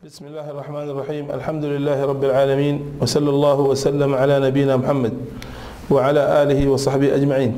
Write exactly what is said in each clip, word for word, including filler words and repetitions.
بسم الله الرحمن الرحيم. الحمد لله رب العالمين، وصلى الله وسلم على نبينا محمد وعلى آله وصحبه أجمعين.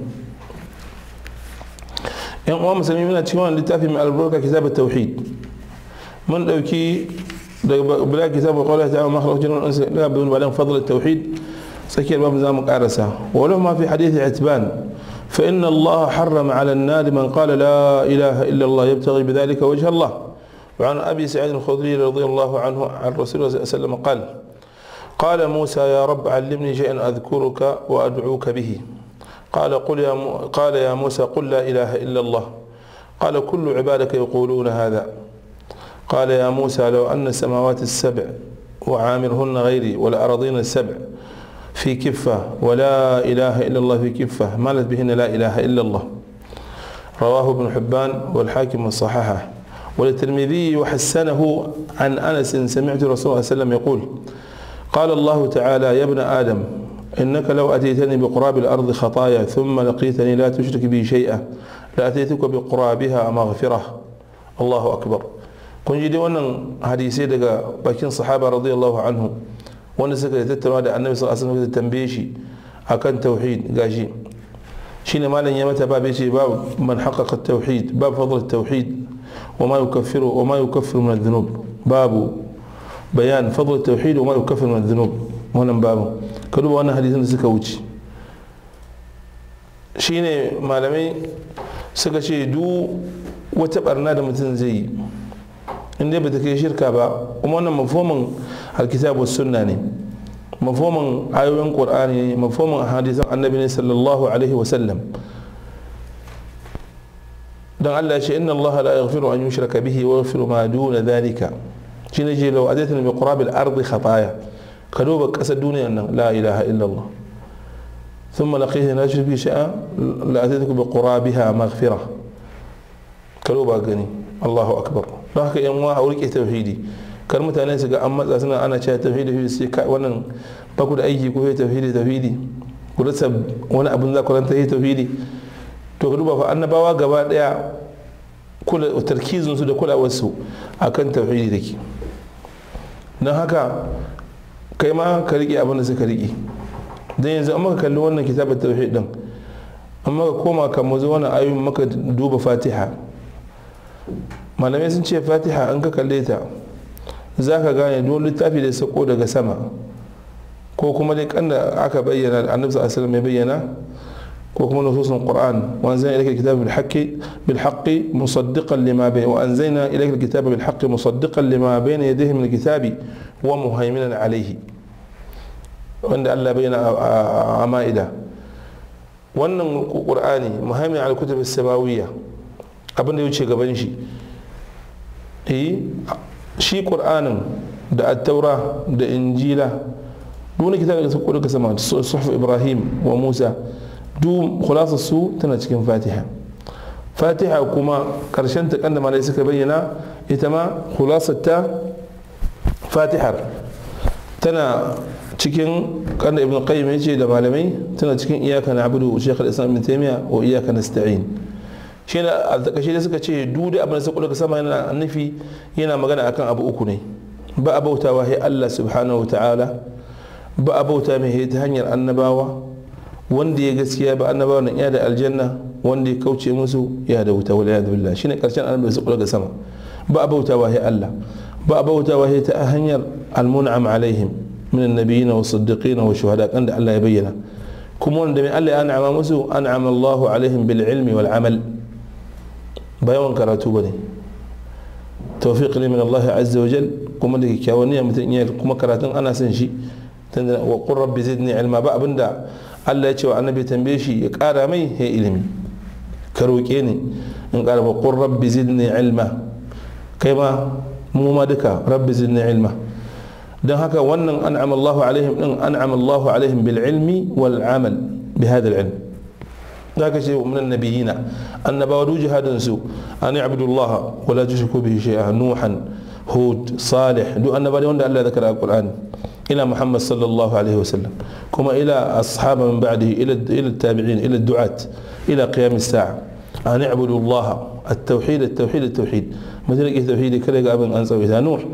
إن أمام مسلمين من أتشوان لتافي من البركة كتاب التوحيد من دوكي بلا كتاب وقوله تعالى ما خلق جنون الأنس لا بدون بعدين فضل التوحيد سكير باب زامك أرسا ولو ما في حديث عتبان فإن الله حرم على النار من قال لا إله إلا الله يبتغي بذلك وجه الله. وعن أبي سعيد الخدري رضي الله عنه عن رسول الله صلى الله عليه وسلم قال قال موسى يا رب علمني شيئا أذكرك وأدعوك به. قال قل يا قال يا موسى قل لا إله إلا الله. قال كل عبادك يقولون هذا. قال يا موسى لو أن السماوات السبع وعامرهن غيري والأراضين السبع في كفة ولا إله إلا الله في كفة مالت بهن لا إله إلا الله. رواه ابن حبان والحاكم وصححه. وللترمذي وحسنه عن أنس سمعت رسول الله صلى الله عليه وسلم يقول قال الله تعالى يا ابن آدم إنك لو أتيتني بقراب الأرض خطايا ثم لقيتني لا تشرك بي شيئا لأتيتك بقرابها مغفرة. الله أكبر. kun ji dai wannan hadisai daga bakin sahaba radiyallahu anhu wanda suka yi tattaunawa da annabi sallallahu alaihi wasallam tambaye shi akan tauhid gashi shine malam ya mata babu ce babu man haqqaqa at-tauhid babu fadl at-tauhid wa ma yukaffiru wa ma yukaffiru min adh-dhunub babu bayan fadl at-tauhid wa ma yukaffiru min adh-dhunub wannan babu ka duba wannan hadisin da suka wuce shine malamai suka ce duk wata barna da mutum zai yi inda ba ta kai shirka ba kuma wannan mafhumin alkitab was sunna ne mafhumin ayoyin qur'ani ne mafhumin hadisan annabi ne sallallahu alaihi wa sallam dan Allah ya ce inna Allah la yaghfiru an yushraka bihi wa yaghfiru ma duna dhalika shine je law adatna bi qurab al-ard khataya ka duba kasar duniyar nan la ilaha illa Allah thumma laqita la tushriku shay'a la atatuka bi qurabiha maghfirah ka duba gani Allahu akbar. don haka yan wa a rike tauhidi kar mutane su ga an matsa suna ana cewa tauhidi sai wannan ba ku da aiki ko tauhidi tauhidi ku rasa wani abin za ku ranta yi tauhidi to ka duba fa annabawa gaba daya kula tarkizin su da kulawar su akan tauhidi dake don haka kai ma ka rike abin da suka rike dan yanzu amma ka kalli wannan kitabut tauhid din amma ka koma kan mu zo wannan ayoyin maka duba Fatiha malamai sun ce Fatiha an ka kalle ta za ka gane duk littafi da ya sako daga sama ko kuma dai kanda aka bayyana da annabi sallallahu alaihi wasallam ya bayyana ko kuma nususun Qur'an wa anzalna ilayka alkitaba bil haqqi bil haqqi musaddiqan lima bayna wa anzalna ilayka alkitaba bil haqqi musaddiqan lima bayna yadayhi min alkitabi wa muhaiminan alayhi wanda Allah bayyana a Ma'ida wannan Qur'ani muhaimin ala kutub as-samawiyya abin da ya wuce gaban shi shi ƙur'anin da attaura da injila duk kitabin da su daga sama suhuf ibrahim wa musa duk khulasar su tana cikin fatiha fatiha kuma karshen ta kan da malai suka bayyana ita ma khulasar ta fatihar tana cikin kan da ibn qayyim yace da malamai tana cikin iyyaka na'budu shaykh al-islam ibn taymiyyah wa iyyaka nasta'in shi ne a takashe da suka ce duk da abin da suka daga sama yana nufi yana magana akan abu uku ne ba a bautawa sai Allah subhanahu wa ta'ala ba a bauta mai ta hanyar annabawa wanda ya gaskiya ba annabawa nan ya da aljanna wanda ya kauce musu ya da wuta wala yadu billah shine karshen annabi da suka daga sama ba a bautawa sai Allah ba a bautawa sai ta hanyar almun'am alaihim min annabiyina was siddiqina wa shuhada kan da Allah ya bayyana kuma wanda mai Allah ya an'ama musu an'ama Allahu alaihim bil ilmi wal amal ba yawan karatu ba ne tawfiq ne min Allah azza wa jal kuma da kyakkyawan niyya mutum iya kuma karatun ana son shi tunda wa qur rabbi zidni ilma ba abinda Allah ya ce wa annabi tambaye shi ya kara mai ya ilimi ka roke ni in kara wa qur rabbi zidni ilma kai ma mu ma duka rabbi zidni ilma dan haka wannan an'ama Allah alaihim din an'ama Allah alaihim bil ilmi wal amal bi hada al ilm ذاك شيء من النبيين النبوة جهاد سو أن يعبدوا الله ولا تشركوا به شيئا نوحا هود صالح دو النبي وند الله ذكر القرآن إلى محمد صلى الله عليه وسلم كما إلى أصحاب من بعده إلى إلى التابعين إلى الدعاة إلى قيام الساعة أن يعبدوا الله التوحيد التوحيد التوحيد مثل التوحيد كذا قابل أنسوا إذا نوح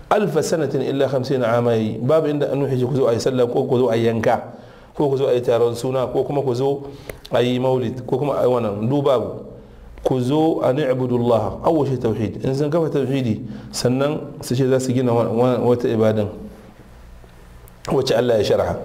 alfa sanatin illa hamsin amai babu inda an nuhi ku zo a yi sallah ko ku zo a yanka ko ku zo a yi taron suna ko kuma ku zo a yi maulid ko kuma a yi wannan du babu ku zo a ni'budullah awwashi tauhid in sun kafa tauhidi sannan su ce za su gina wata ibadan wacce Allah ya sharha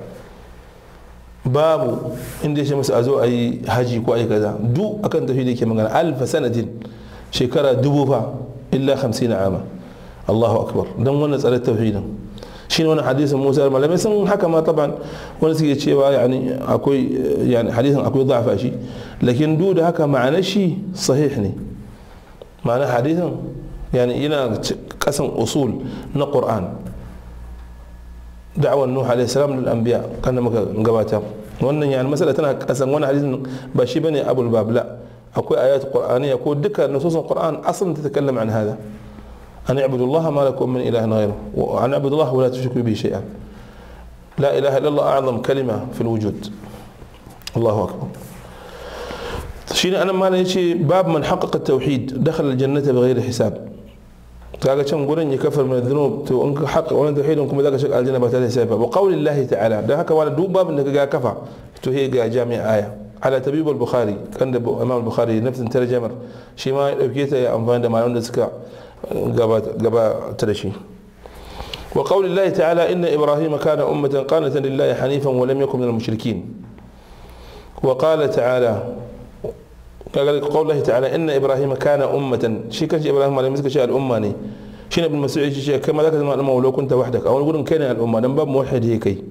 babu inda ya ce musu a zo a yi haji ko a yi kaza duk akan tauhidi ke magana alfa sanatin shekara dubu fa illa hamsin ama Allahu akbar dan wannan tsarar tauhidin shine wannan hadisin Musa malamai sun haka ma taban wani suke cewa yani akwai yani hadisin akwai da'afa shi lakin duk da haka ma'anar shi sahih ne ma'anar hadisin yani yana kasan usul na Qur'an da'awar Nuh alaihi salam lil anbiya kana muka gabata wannan yani masala tana kasan wannan hadisin ba shi bane abul babla akwai ayat qur'aniyya ko duka nususun Qur'an aslan tatakallama an hada أن اعبدوا الله ما لكم من إله غيره وأن اعبدوا الله ولا تشركوا به شيئا لا إله إلا الله أعظم كلمة في الوجود الله أكبر شيني أنا ما نيجي باب من حقق التوحيد دخل الجنة بغير حساب كاغا كم قرن يكفر من الذنوب تو انك حق ولا توحيد انكم ذاك شق الجنة بتاعه حساب وقول الله تعالى ده هكا ولا دو باب انك جا كفى تو هي جا جامع آية على تبيب البخاري كان امام البخاري نفس ترجمه شي ما يبكيته يا امفان ده ما عند سكا قبا ترشي وقول الله تعالى إن إبراهيم كان أمة قانتا لله حنيفا ولم يكن من المشركين وقال تعالى قول الله تعالى إن إبراهيم كان أمة شي كان إبراهيم عليه مسك شيء الأمة شين ابن مسعود شيء كما ذكر الأمة ولو كنت وحدك أو نقول كان الأمة من باب موحد هيك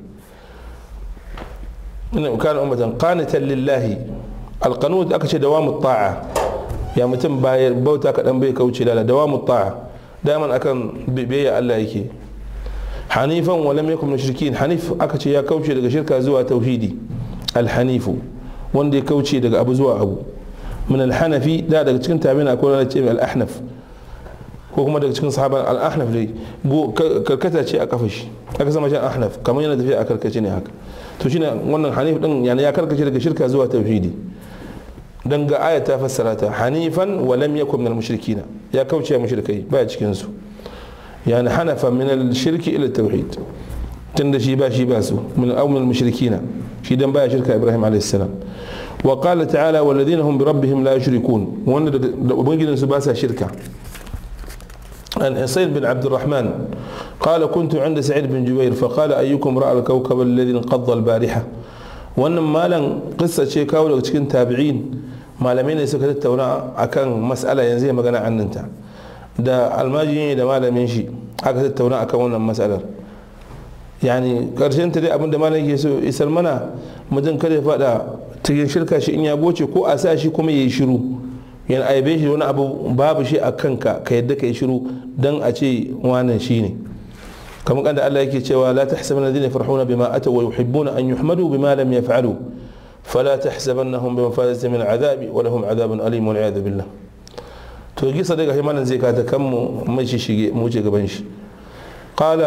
إنه كان أمة قانتا لله القنوت أكش دوام الطاعة ya mutum bayar bauta kaɗan bai kauce lala dawamu ta'a daman akan biyayya Allah yake hanifan wa lam yakun mushrikin hanif aka ce ya kauce daga shirka zuwa tauhidi alhanifu wanda ya kauce daga abu zuwa abu min alhanafi da daga cikin tabi'in akwai wanda ce al-ahnaf ko kuma daga cikin sahaban al-ahnaf dai karkata ce a kafa shi aka sama shi ahnaf kamar yana tafiya a karkace ne haka to shine wannan hanif din yana ya karkace daga shirka zuwa tauhidi dan ga aya ta fassara ta hanifan wa lam yakun min al-mushrikina ya kauce mushrikai baya cikin su yani hanafa min al-shirki ila tauhid tunda shi ba shi ba su min aw min al-mushrikina shi dan baya shirka Ibrahim alayhi salam wa qala ta'ala walladhina hum bi rabbihim la yushrikun wanda da ubangijin su ba sa shirka عن حسين بن عبد الرحمن قال كنت عند سعيد بن جبير فقال أيكم رأى الكوكب الذي انقض البارحة wannan malam kissa ce kawo daga cikin tabi'in malamai ne suka tattauna akan mas'ala yanzu ya magana annanta da almajini da malamin shi aka tattauna akan wannan mas'alar yani karshen ta dai abinda malam yake so isar mana mutum kada ya fada cikin shirka shi in ya goce ko a sa shi kuma yayi shiru yana aibe shi wani abu babu shi a kanka ka yadda ka yi shiru dan a ce wannan shine كما قال الله يكي تشوا لا تحسبن الذين يفرحون بما أتوا ويحبون أن يحمدوا بما لم يفعلوا فلا تحسبنهم بمفازة من العذاب ولهم عذاب أليم والعياذ بالله توجي صديقه همان زكاة كم ماشي شيء موجي قبنش قال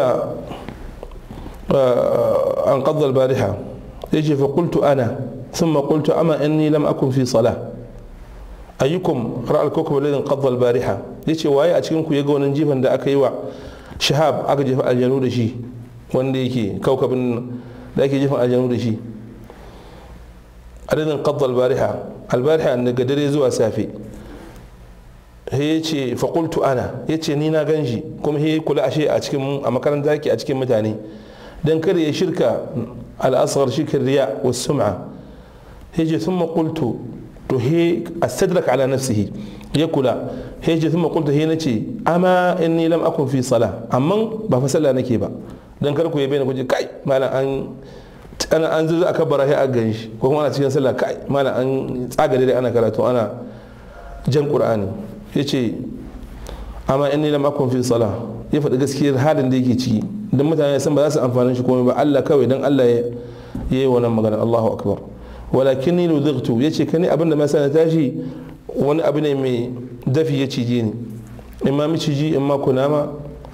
انقض البارحة يجي فقلت أنا ثم قلت أما إني لم أكن في صلاة أيكم رأى الكوكب الذي انقض البارحة يجي وهي أتكلمكم يقول نجيبا دا أكيوا shahab aka jefa aljanu da shi wanda yake kaukabin da ake jefa aljanu da shi adadin qadda albariha albariha daga dare zuwa safe he yace fa qultu ana yace ni na ganshi kuma he kula ashe a cikin a makaranta yake a cikin mutane dan kada ya shirka al-asghar shirkin riya was sum'a yace thumma qultu to he astadrak ala nafsihi ya kula he ce thumma qultu he nace amma inni lam akun fi salah amma ba fa sallah nake ba dan kar ku yabe ni kuje kai malam an ana an zuza aka bara he a ganshi ko kuma ana cikin sallah kai malam an tsaga dai ana karatu ana jan qur'ani yace amma inni lam akun fi salah ya faɗi gaskiyar halin da yake ciki dan mutane san ba za su amfani shi komai ba Allah kawai dan Allah ya yi wannan magana Allahu akbar walakinni ludightu yace kani abinda ma sana tashi wani abu ne mai dafi ya cije ni in ma miciji in ma kunama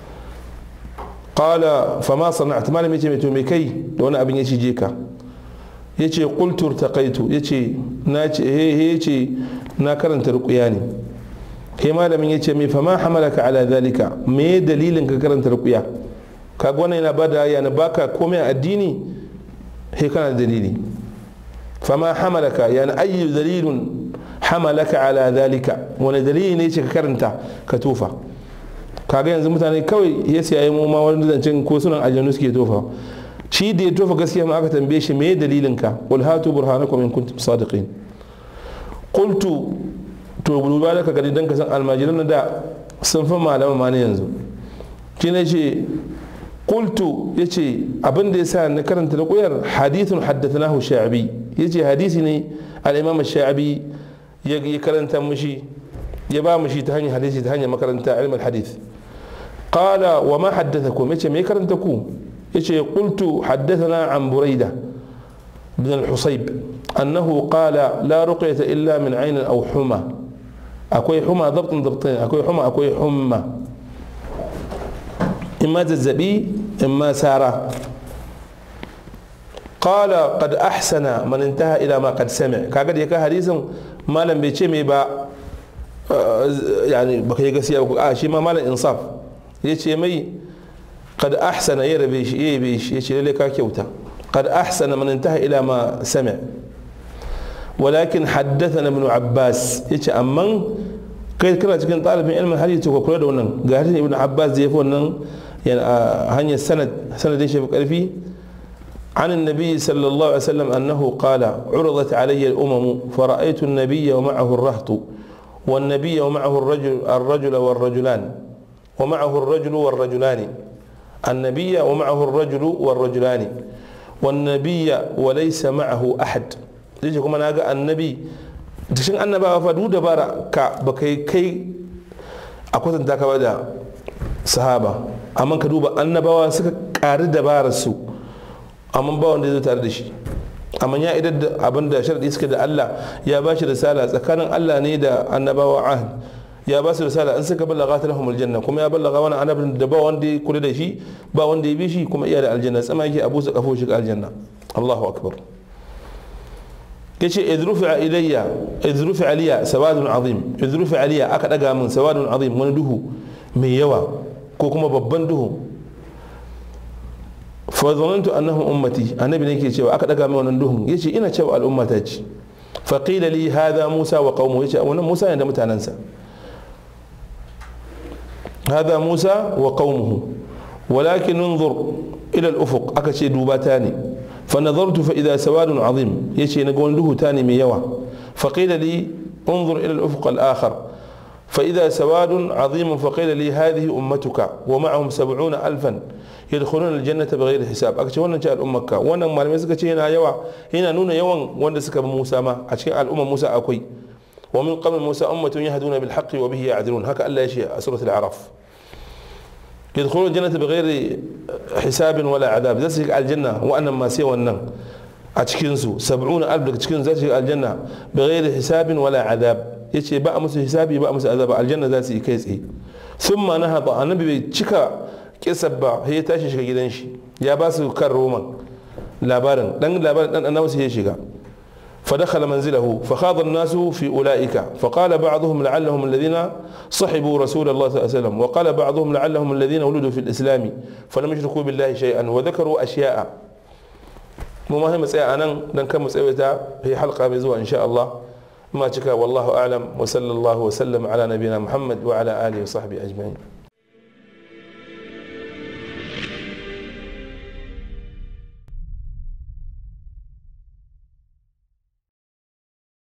qala fama sana'at malami yace mai to me kai da wani abin ya cije ka yace qultu irtaqaitu yace na ce he yace na karanta ruqya ne kai malamin ya ce mai fama hamalaka ala zalika me dalilin ka karanta ruqya kaga wannan yana bada yana baka komai addini he kana dalili fama hamalaka yani ayyu dalilun hamalaka ala zalika wani dalili ne ce ka karanta ka tofa kaga yanzu mutane kawai ya siya mu ma wani zancen ko sunan aljannu suke tofa shi da ya tofa gaskiya ma aka tambaye shi me dalilin ka qul hatu burhanakum in kuntum sadiqin qultu to duba da ka gani dan ka san almajiran da sun fa malama ma ne yanzu shi ne ce qultu yace abin da yasa na karanta da koyar hadithun haddathanahu sha'bi yace hadisi ne al-imam sha'bi ya karanta mushi ya ba mushi ta hanyar hadisi ta hanyar makaranta ilm al-hadith qala wa ma haddathakum yace me karanta ku yace qultu haddathana an burayda ibn al-husayb annahu qala la ruqyata illa min ayn aw huma akwai huma dabtin dabtin akwai huma akwai humma imma zazzabi imma sara قال قد أحسن من انتهى إلى ما قد سمع كاقد يكا حديثا ما لم بيتشي مي با يعني بكي قسيا آه شي ما مالا إنصاف يتشي مي قد أحسن يربيش يبيش يتشي لليكا كيوتا قد أحسن من انتهى إلى ما سمع ولكن حدثنا ابن عباس يتشي أمن كي كنا تكون طالب من علم الحديث وكل دونن قال ابن عباس يفون يعني هني السند سند ايش فيه عن النبي صلى الله عليه وسلم أنه قال عرضت علي الأمم فرأيت النبي ومعه الرهط والنبي ومعه الرجل الرجل والرجلان ومعه الرجل والرجلان النبي ومعه الرجل والرجلان والنبي وليس معه أحد ليش كما نقول النبي تشين أن بقى فدو دبارة كبكي كي أقول أنت كبدا صحابة أما كدوبا أن بقى سك كارد دبارة سو amma ba wanda zai tare da shi amma ya idan da abin da sharadi suka da Allah ya ba shi risala tsakanin Allah ne da annabawa ahd ya ba su risala in suka ballaga ta lahumul janna kuma ya ballaga wani annabin da ba wanda ya kula da shi ba wanda ya bi shi kuma iya da aljanna tsama yake abu su kafo shi ga aljanna Allahu akbar yace idrufa ilayya idrufa aliya sawadun azim idrufa aliya aka daga min sawadun azim wani duhu mai yawa ko kuma babban duhu فظننت انهم امتي النبي ne yake cewa aka daga mai wannan duhun yace ina cewa al'umma ta ce fa qila li hadha musa wa qaumuhu yace wannan musa ne da mutanansa hadha musa wa qaumuhu walakin انظر الى الافق aka ce duba ta ne fa nadartu fa idha sawadun azim yace na ga wani duhu ta ne mai yawa fa qila li انظر الى الافق الاخر فإذا سواد عظيم فقيل لي هذه أمتك ومعهم سبعون ألفا يدخلون الجنة بغير حساب أكتش وانا جاء الأمة وانا معلمين سكتش هنا يوا هنا نون يوان وانا سكب موسى ما أشكي الأمة موسى أكوي ومن قبل موسى أمة يهدون بالحق وبه يعدلون هكا ألا شيء سورة الأعراف يدخلون الجنة بغير حساب ولا عذاب ذلك الجنة وأنا ما سوى النم أتشكنسو سبعون ألف تشكنس ذلك الجنة بغير حساب ولا عذاب yace ba a musu hisabi ba a musu azaba aljanna za su yi kai tsaye thumma nahada annabi bai cika kisab ba sai ya tashi shiga gidan shi ya ba su kan roman labarin dan labarin dan annabi sai ya shiga فدخل منزله فخاض الناس في أولئك فقال بعضهم لعلهم الذين صحبوا رسول الله صلى الله عليه وسلم وقال بعضهم لعلهم الذين ولدوا في الإسلام فلم يشركوا بالله شيئا وذكروا أشياء مهم مسألة أنا لن كم مسألة في حلقة بزوء إن شاء الله ما تكا والله أعلم وصلى الله وسلم على نبينا محمد وعلى آله وصحبه أجمعين.